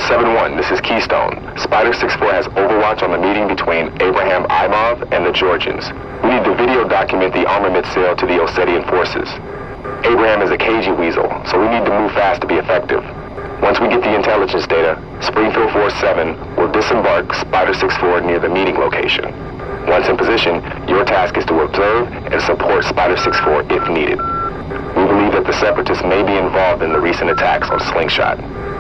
7-1, this is Keystone. Spider 6-4 has overwatch on the meeting between Abraham Imov and the Georgians. We need to video document the armament sale to the Ossetian forces. Abraham is a cagey weasel, so we need to move fast to be effective. Once we get the intelligence data, Springfield Force 7 will disembark Spider 6-4 near the meeting location. Once in position, your task is to observe and support Spider 6-4 if needed. We believe that the Separatists may be involved in the recent attacks on Slingshot.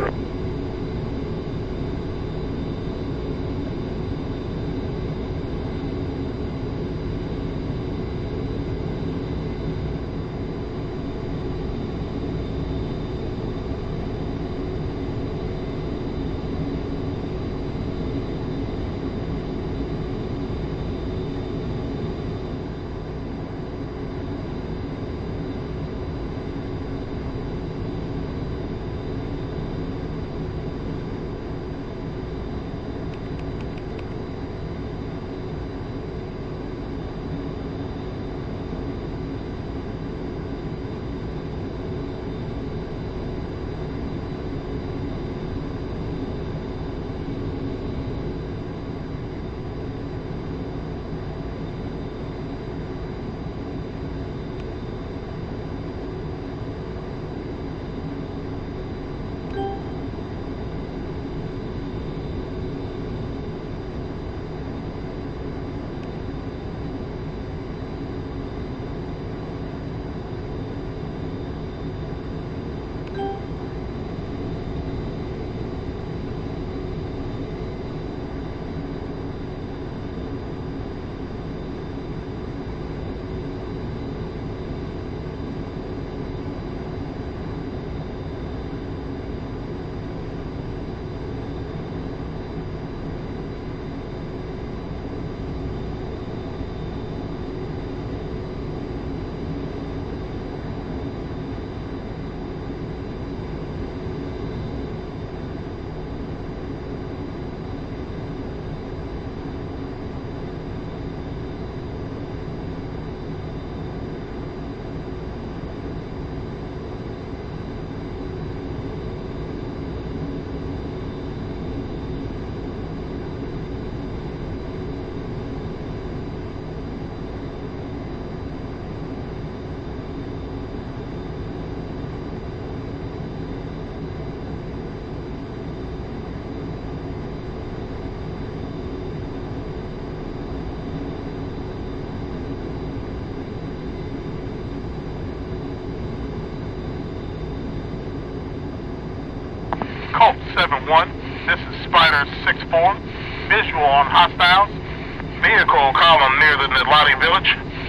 Colt 7-1, this is Spider 6-4. Visual on hostiles. Vehicle column near the Nilati village.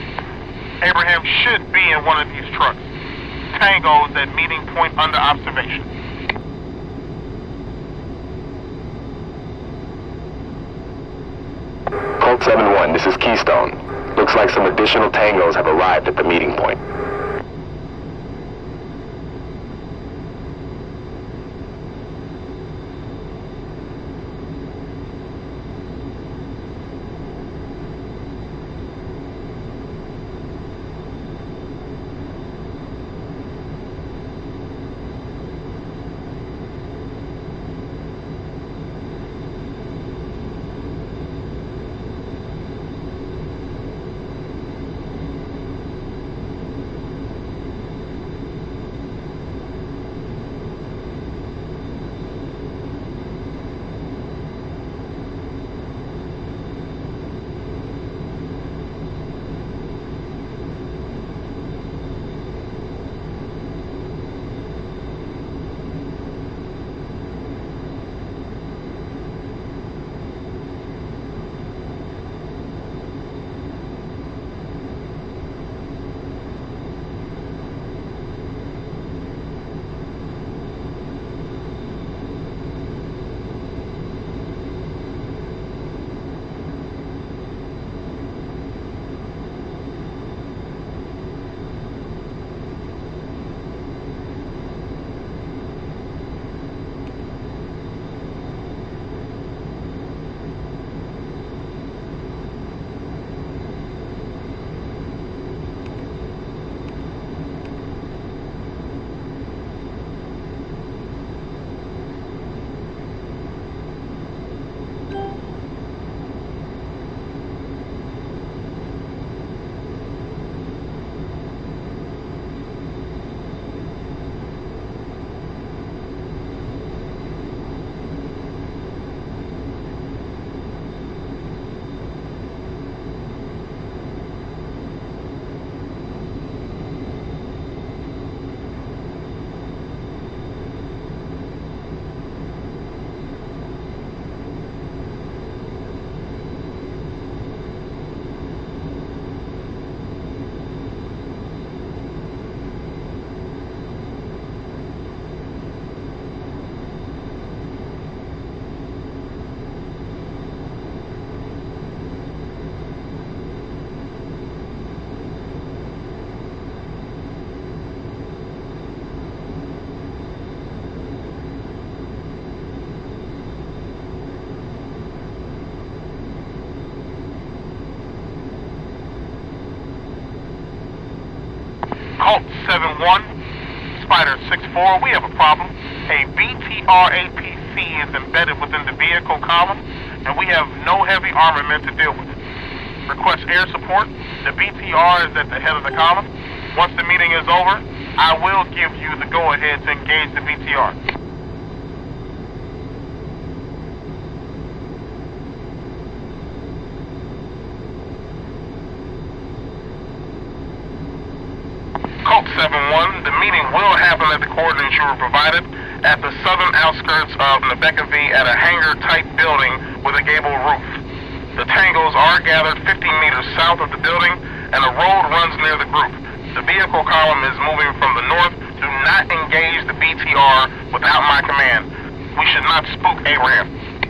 Abraham should be in one of these trucks. Tango's at meeting point under observation. Colt 7-1, this is Keystone. Looks like some additional tangos have arrived at the meeting point. 7-1, Spider 6-4, we have a problem. A BTR APC is embedded within the vehicle column, and we have no heavy armament to deal with. Request air support. The BTR is at the head of the column. Once the meeting is over, I will give you the go-ahead to engage the BTR. Colt 7-1, the meeting will happen at the coordinates you were provided at the southern outskirts of Nebeka V at a hangar-type building with a gable roof. The tangos are gathered 15 meters south of the building, and a road runs near the group. The vehicle column is moving from the north. Do not engage the BTR without my command. We should not spook Abraham.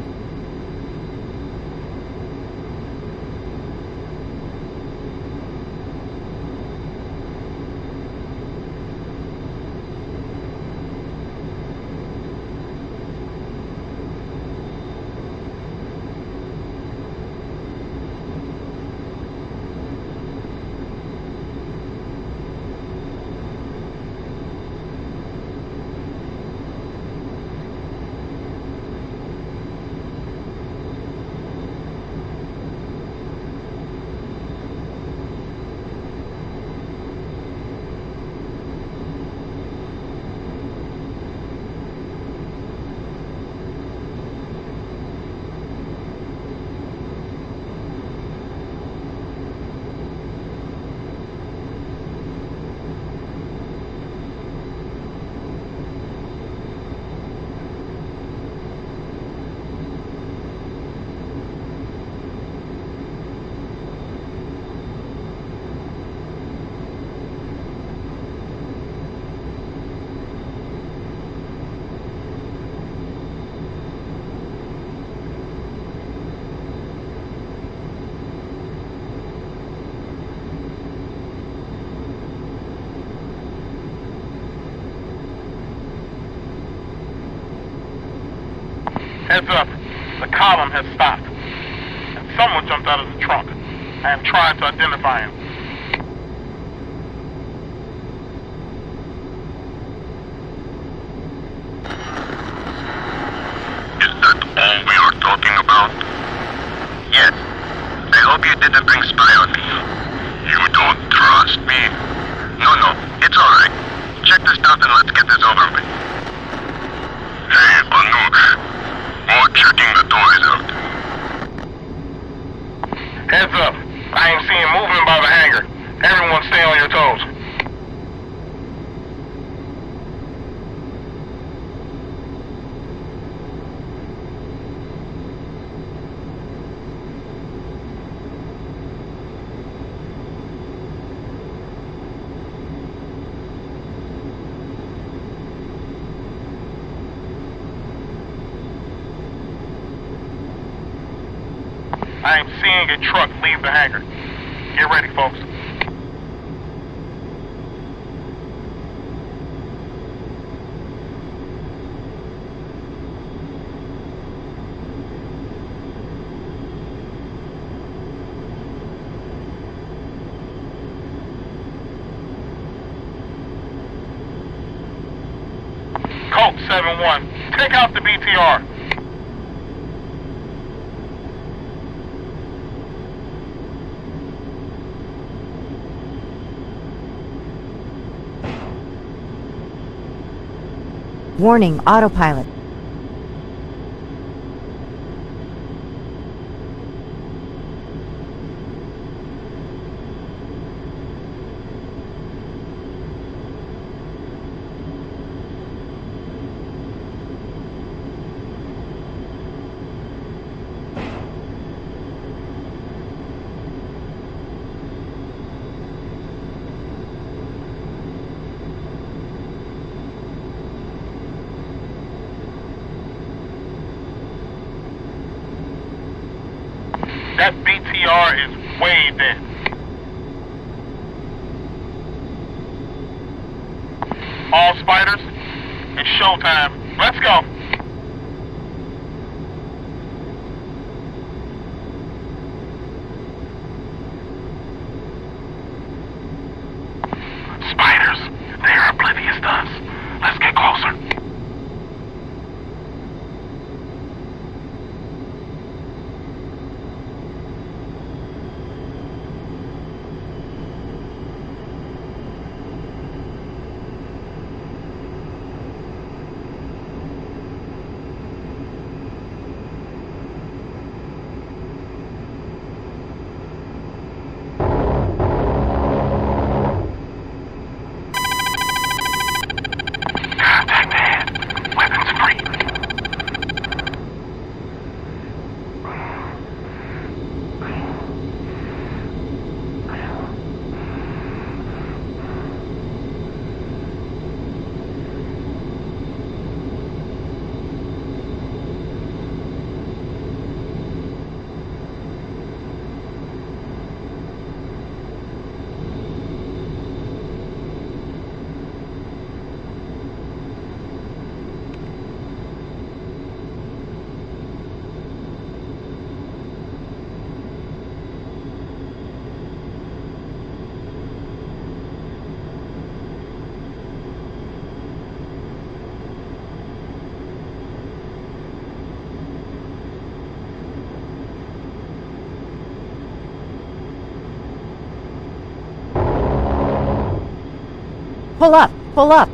Heads up, the column has stopped, and someone jumped out of the trunk. I am trying to identify him. Is that all we are talking about? Yes. I hope you didn't bring spy on me. You don't trust me? No, it's alright. Check the stuff and let's get this over with. Hey, Anush. More checking the toys out. Heads up. I am seeing movement by the hangar. Everyone stay on your toes. I am seeing a truck leave the hangar. Get ready, folks. Colt 7-1, take out the BTR. Warning, autopilot. That BTR is way dead. All spiders, it's showtime. Let's go. Spiders, they are Pull up! Pull up!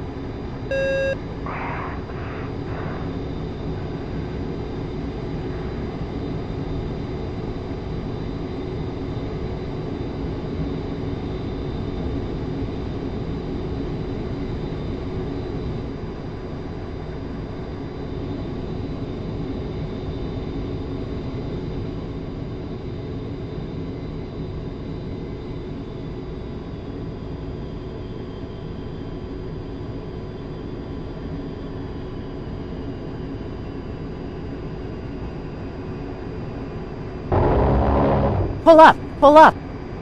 Pull up! Pull up!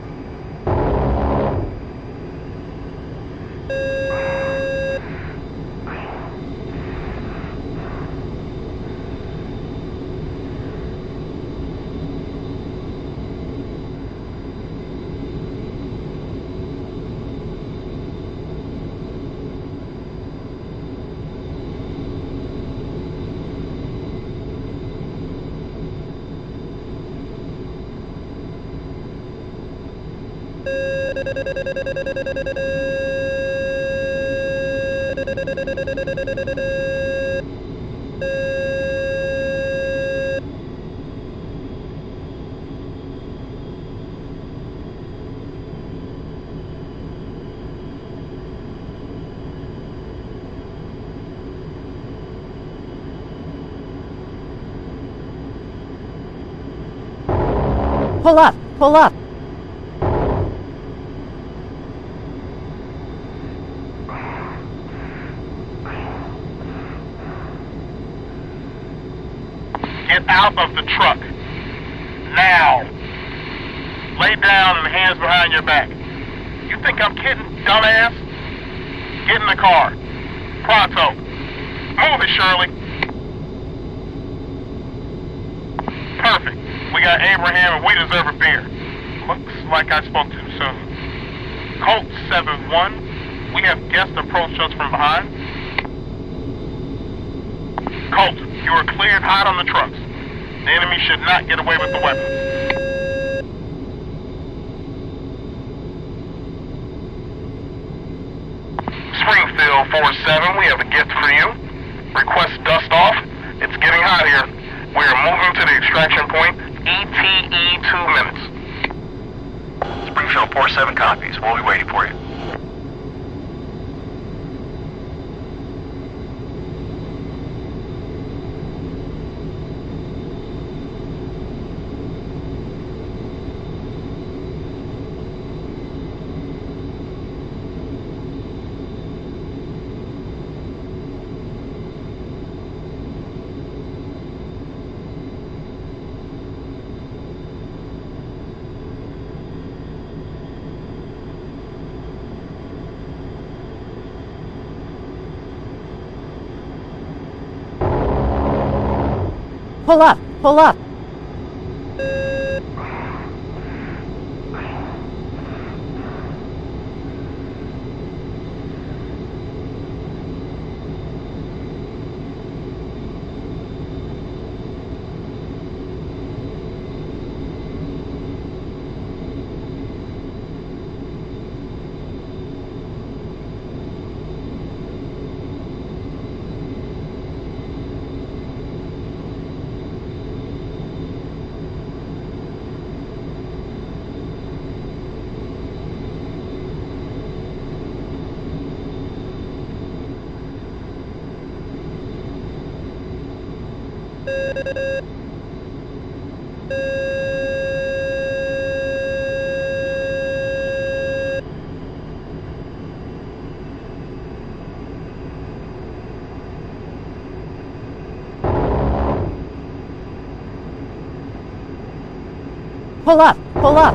Pull up! Pull up! Get out of the truck. Now. Lay down and hands behind your back. You think I'm kidding, dumbass? Get in the car. Pronto. Move it, Shirley. Perfect. We got Abraham and we deserve a beer. Looks like I spoke too soon. Colt 7-1. We have guests approach us from behind. Colt, you are cleared hot on the trucks. The enemy should not get away with the weapons. Springfield 4-7, we have a gift for you. Request dust off. It's getting hot here. We are moving to the extraction point. ETE 2 minutes. Springfield 4-7 copies. We'll be waiting for you. Pull up! Pull up! Pull up! Pull up!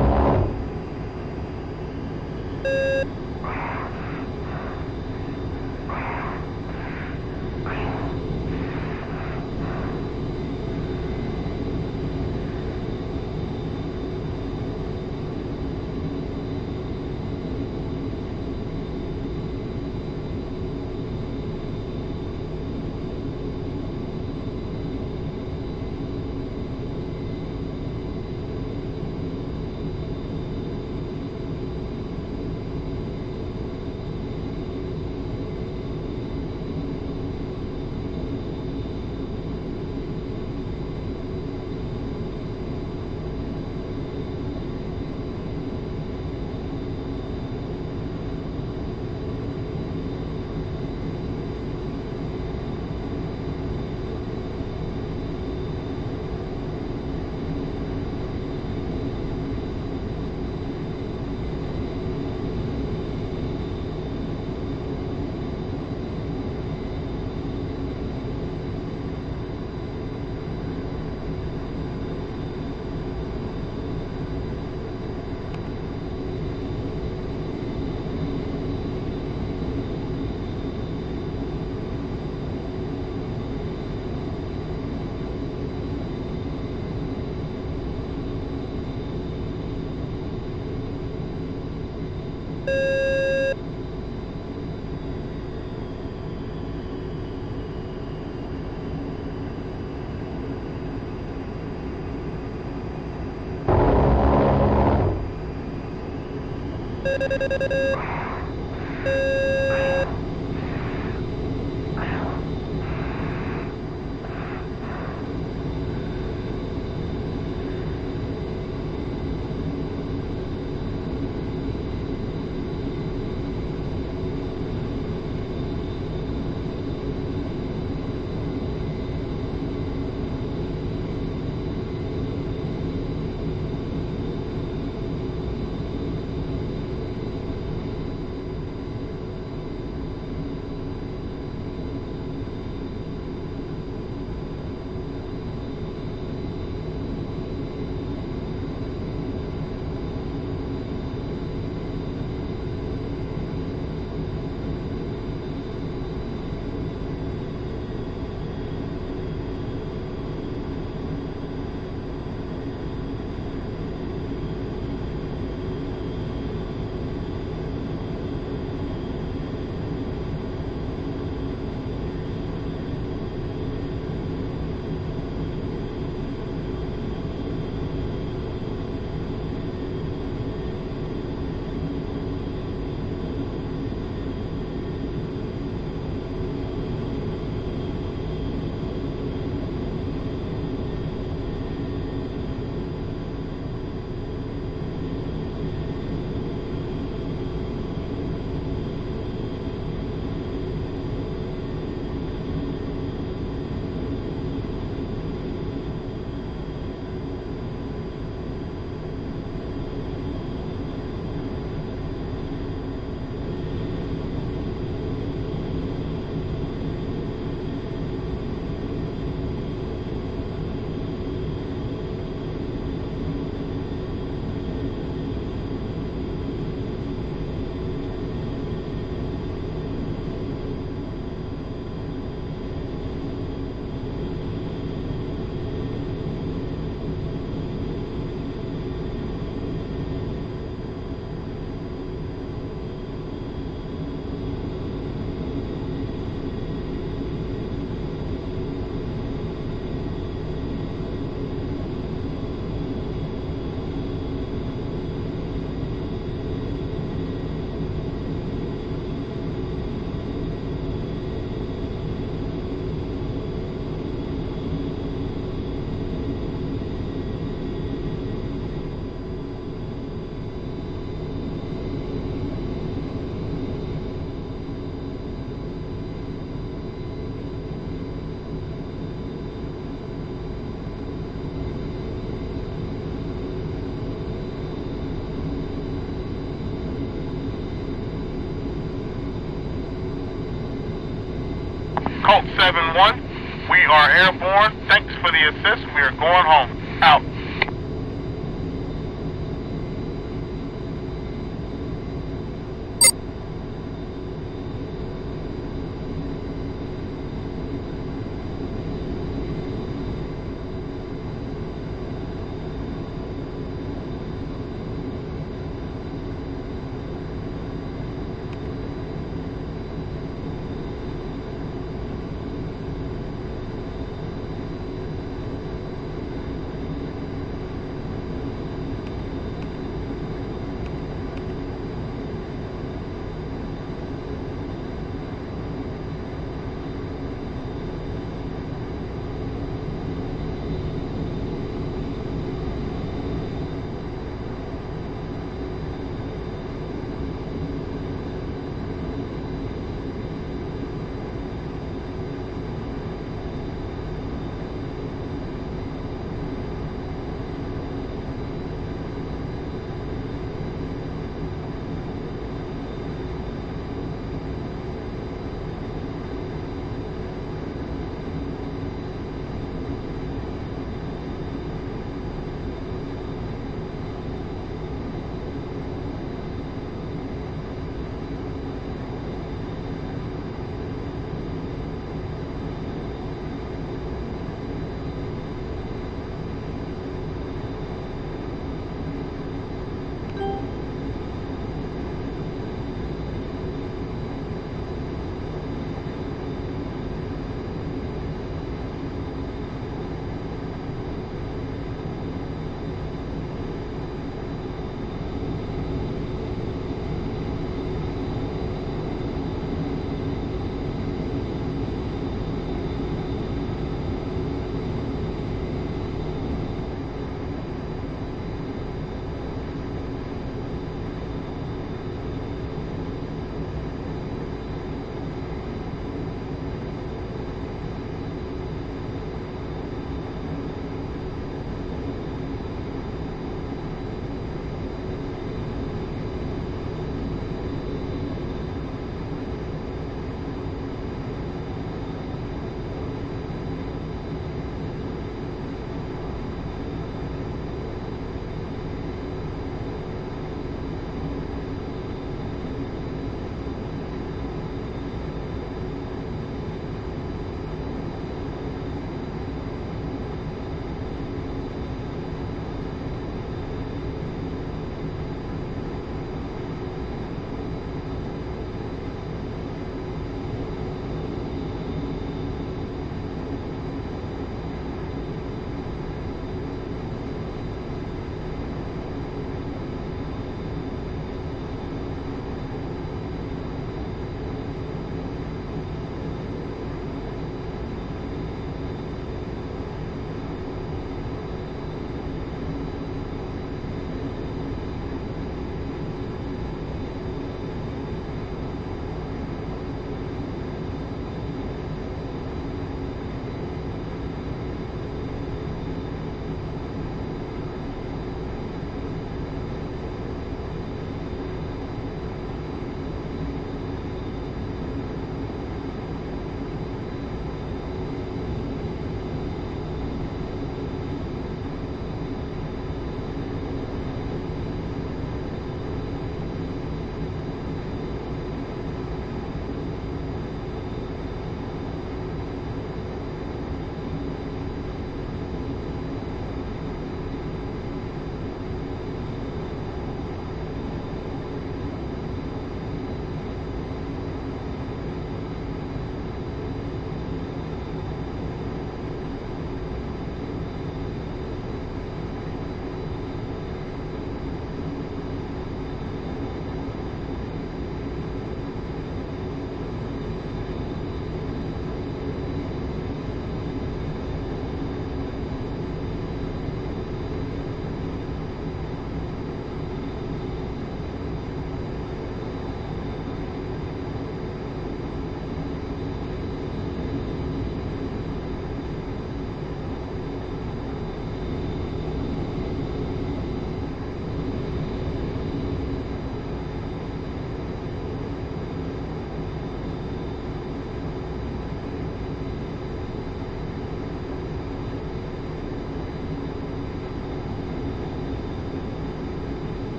Colt 7-1, we are airborne. Thanks for the assist. We are going home. Out.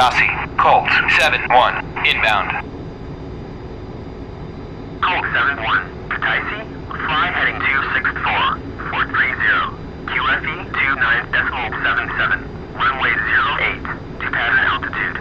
Chassis, Colt 7-1, inbound. Colt 7-1, Kataisi, fly heading 264, 430, QFE 29.77, runway 08, to pattern altitude.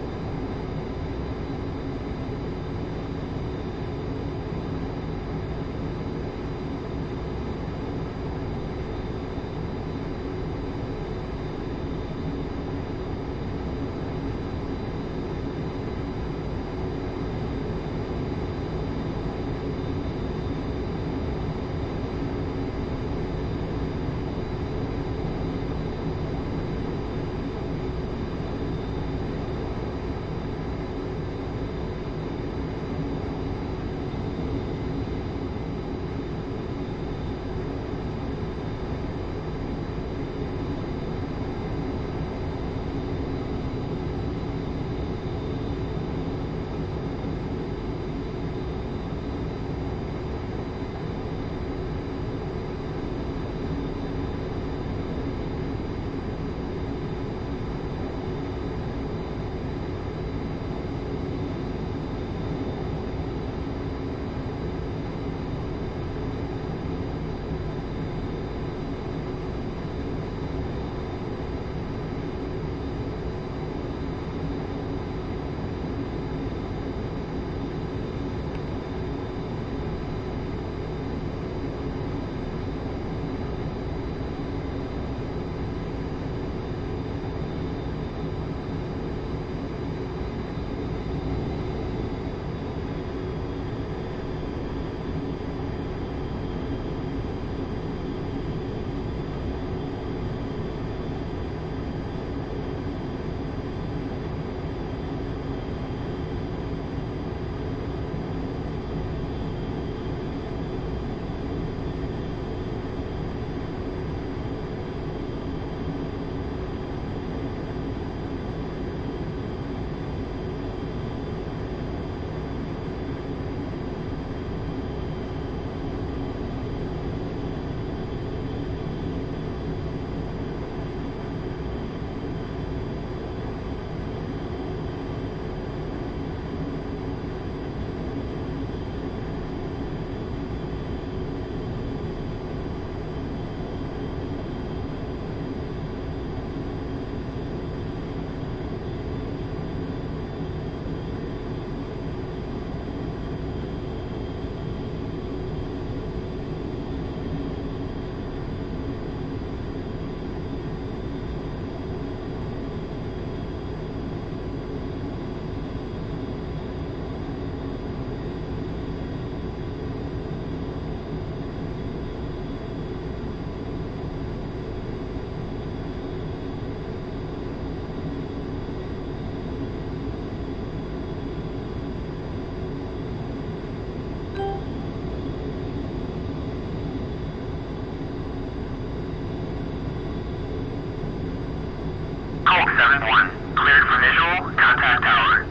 Colt 7-1, cleared for visual, contact tower.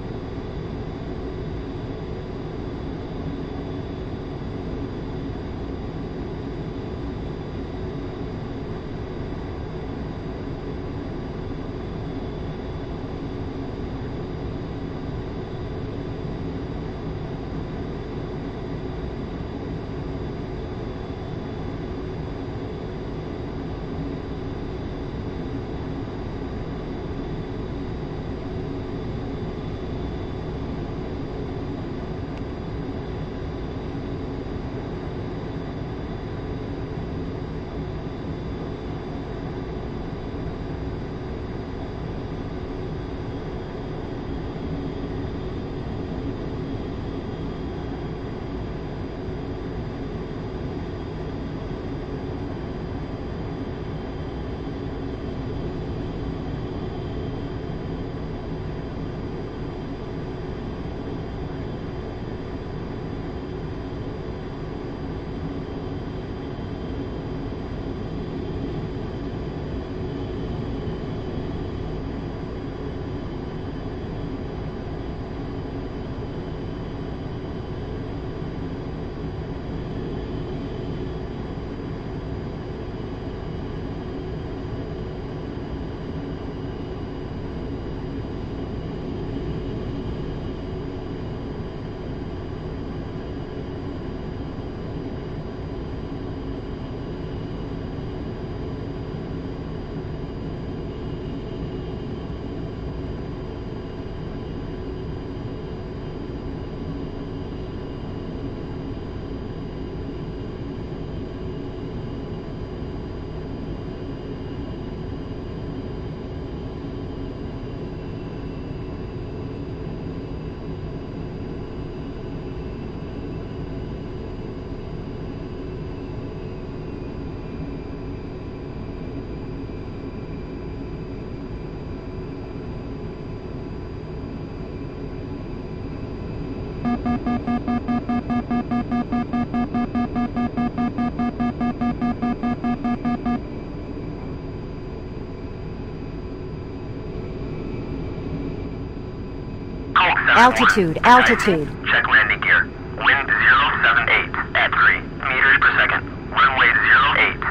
Altitude, altitude. Check landing gear. Wind 078 at 3 meters per second. Runway 08.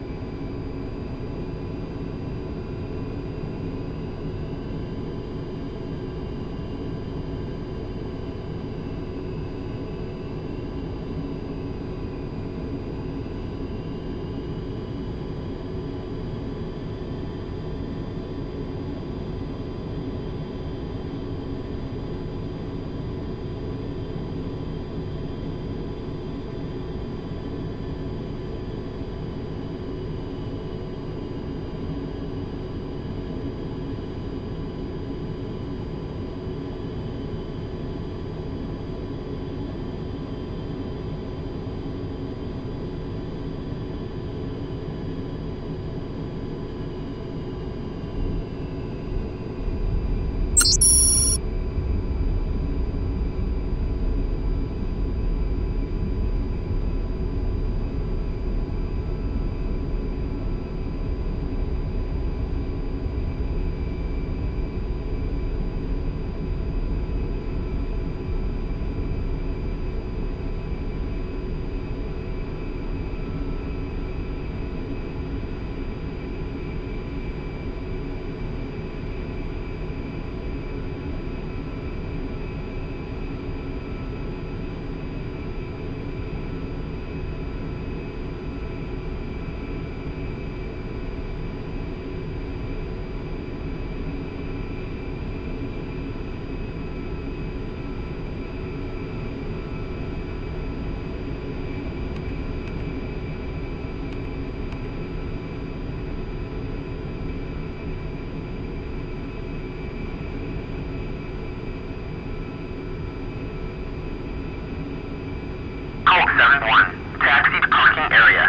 Colt 7-1. Taxi to parking area.